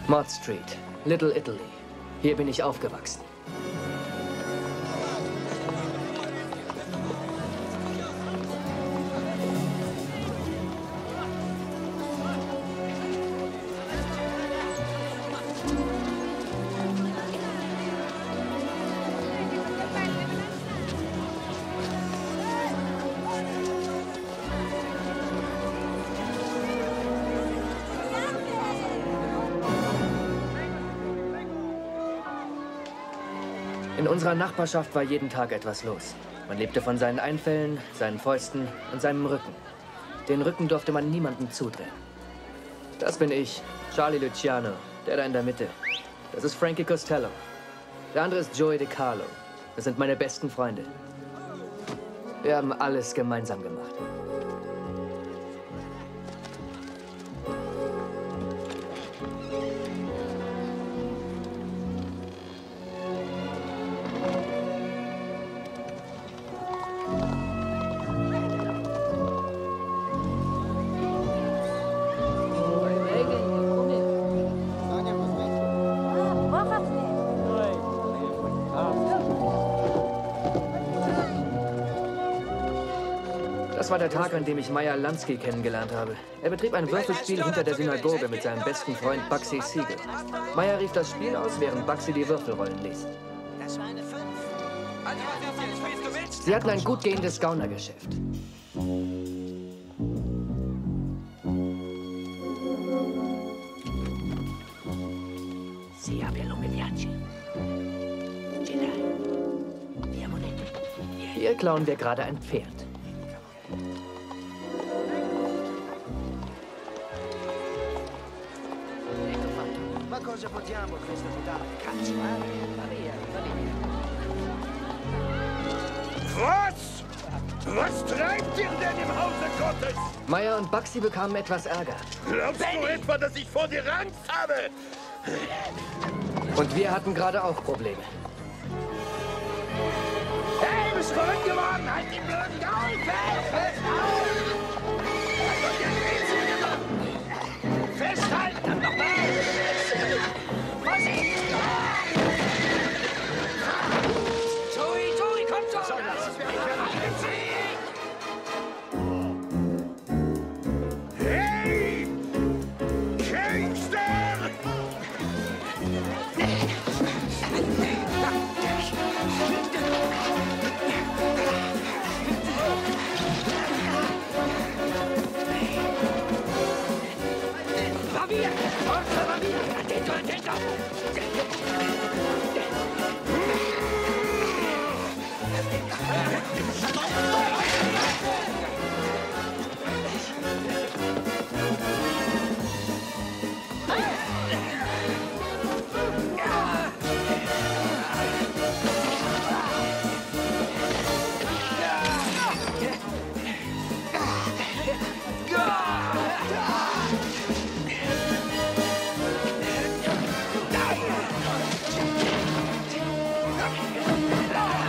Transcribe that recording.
Mott Street, Little Italy. Hier bin ich aufgewachsen. In unserer Nachbarschaft war jeden Tag etwas los. Man lebte von seinen Einfällen, seinen Fäusten und seinem Rücken. Den Rücken durfte man niemandem zudrehen. Das bin ich, Charlie Luciano, der da in der Mitte. Das ist Frankie Costello. Der andere ist Joey DeCarlo. Das sind meine besten Freunde. Wir haben alles gemeinsam gemacht. Das war der Tag, an dem ich Meyer Lansky kennengelernt habe. Er betrieb ein Würfelspiel hinter der Synagoge mit seinem besten Freund Bugsy Siegel. Meyer rief das Spiel aus, während Bugsy die Würfel rollen ließ. Das war eine 5. Sie hatten ein gut gehendes Gaunergeschäft. Sì, averlo mi piace. Ce l'hai. Via Monete. Hier klauen wir gerade ein Pferd. Ma cosa votiamo questa pedale? Cazzo, va via, va via. Was? Was treibt ihr denn im Hause Gottes? Meyer und Bugsy bekamen etwas Ärger. Glaubst du etwa, dass ich vor dir Angst habe? Und wir hatten gerade auch Probleme. Hey, bist du verrückt geworden? Halt die blöden Gaul fest! Festhalten, dann noch mal! Vorsicht! Joey, komm schon! Hey! Gangster! Va via! Forza, va via! Attento, attento!